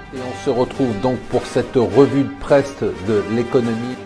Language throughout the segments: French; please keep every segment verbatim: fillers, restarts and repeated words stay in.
Et on se retrouve donc pour cette revue de presse de l'économie.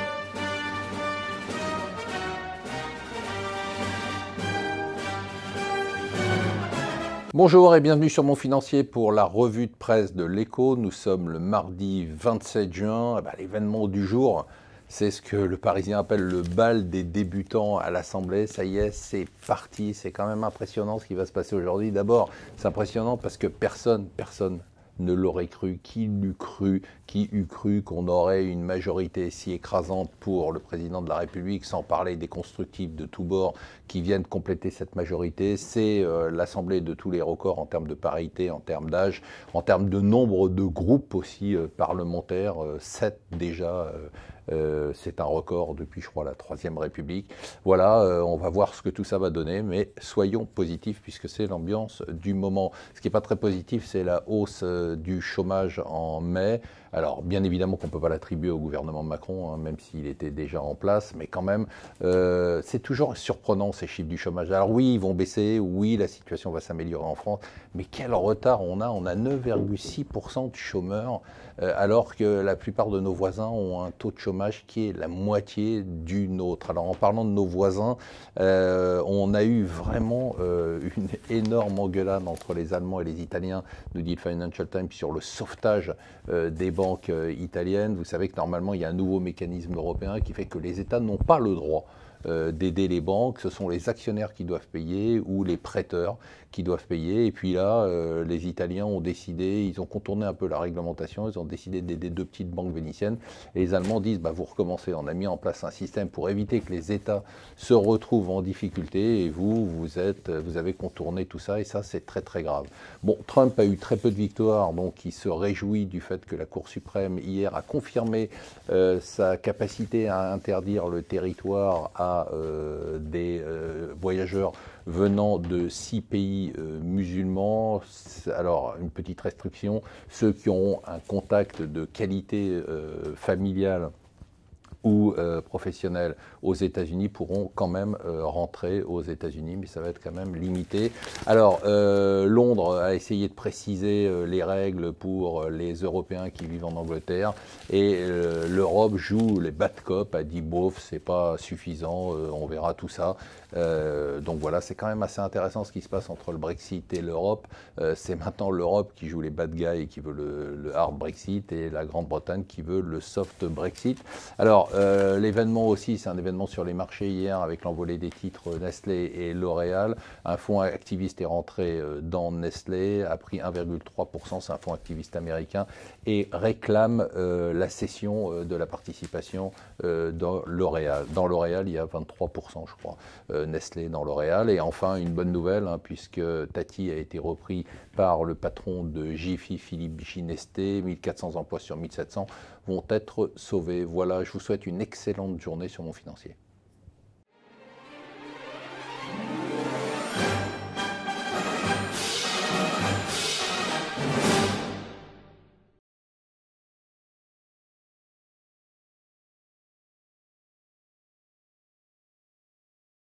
Bonjour et bienvenue sur Mon Financier pour la revue de presse de l'Écho. Nous sommes le mardi vingt-sept juin. Eh ben, l'événement du jour, c'est ce que le Parisien appelle le bal des débutants à l'Assemblée. Ça y est, c'est parti. C'est quand même impressionnant ce qui va se passer aujourd'hui. D'abord, c'est impressionnant parce que personne, personne ne l'aurait cru. Qui l'eût cru? Qui eût cru qu'on aurait une majorité si écrasante pour le président de la République, sans parler des constructifs de tous bords qui viennent compléter cette majorité? C'est euh, l'Assemblée de tous les records en termes de parité, en termes d'âge, en termes de nombre de groupes aussi euh, parlementaires, euh, sept déjà. Euh, Euh, c'est un record depuis, je crois, la Troisième République. Voilà, euh, on va voir ce que tout ça va donner, mais soyons positifs puisque c'est l'ambiance du moment. Ce qui n'est pas très positif, c'est la hausse euh, du chômage en mai. Alors, bien évidemment qu'on ne peut pas l'attribuer au gouvernement Macron, hein, même s'il était déjà en place, mais quand même, euh, c'est toujours surprenant ces chiffres du chômage. Alors oui, ils vont baisser, oui, la situation va s'améliorer en France, mais quel retard on a? On a neuf virgule six pour cent de chômeurs, euh, alors que la plupart de nos voisins ont un taux de chômage qui est la moitié du nôtre. Alors en parlant de nos voisins, euh, on a eu vraiment euh, une énorme engueulade entre les Allemands et les Italiens, nous dit le Financial Times, sur le sauvetage euh, des banques euh, italiennes. Vous savez que normalement il y a un nouveau mécanisme européen qui fait que les États n'ont pas le droit Euh, d'aider les banques, ce sont les actionnaires qui doivent payer ou les prêteurs qui doivent payer. Et puis là, euh, les Italiens ont décidé, ils ont contourné un peu la réglementation, ils ont décidé d'aider deux petites banques vénitiennes. Et les Allemands disent, bah, vous recommencez, on a mis en place un système pour éviter que les États se retrouvent en difficulté et vous, vous, êtes, vous avez contourné tout ça et ça, c'est très très grave. Bon, Trump a eu très peu de victoires, donc il se réjouit du fait que la Cour suprême hier a confirmé euh, sa capacité à interdire le territoire à Euh, des euh, voyageurs venant de six pays euh, musulmans. Alors, une petite restriction, ceux qui auront un contact de qualité euh, familiale ou euh, professionnels aux États-Unis pourront quand même euh, rentrer aux États-Unis, mais ça va être quand même limité. Alors, euh, Londres a essayé de préciser euh, les règles pour les Européens qui vivent en Angleterre, et euh, l'Europe joue les bad cops, a dit bof, c'est pas suffisant, euh, on verra tout ça. Euh, donc voilà, c'est quand même assez intéressant ce qui se passe entre le Brexit et l'Europe. Euh, c'est maintenant l'Europe qui joue les bad guys et qui veut le, le hard Brexit, et la Grande-Bretagne qui veut le soft Brexit. Alors, Euh, l'événement aussi, c'est un événement sur les marchés hier avec l'envolée des titres Nestlé et L'Oréal. Un fonds activiste est rentré dans Nestlé, a pris un virgule trois pour cent, c'est un fonds activiste américain, et réclame euh, la cession euh, de la participation euh, dans L'Oréal. Dans L'Oréal, il y a vingt-trois pour cent, je crois, euh, Nestlé dans L'Oréal. Et enfin, une bonne nouvelle, hein, puisque Tati a été repris par le patron de Jiffy, Philippe Ginesté, mille quatre cents emplois sur mille sept cents vont être sauvés. Voilà, je vous souhaite une excellente journée sur Mon Financier.